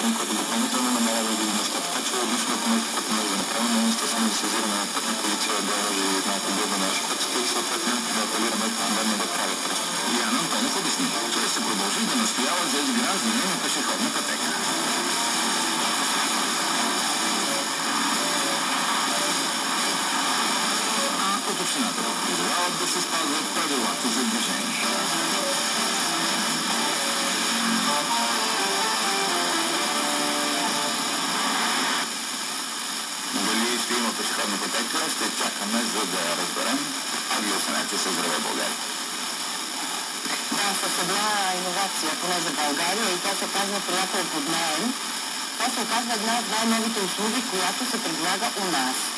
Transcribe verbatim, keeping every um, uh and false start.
решение, което допълнително намалява видимостта. Така че единственото нещо, което може да направим, е естествено да сезираме на пътна полиция, да и малко гледа на шпъците и съответно да апелираме конкретно да правят просто. Ян Антонов обясни, че се продължи да настоява за изграждане на пешеходна пътека. А от общината призовават да се спазват правилата за движение. Дали ще има пешеходна пътека, ще чакаме, за да я разберем. А ви останете с Здраве България. Да, с една иновация, поне за България, и тя се казва приятел под наем. Това се оказва една от най-новите услуги, която се предлага у нас.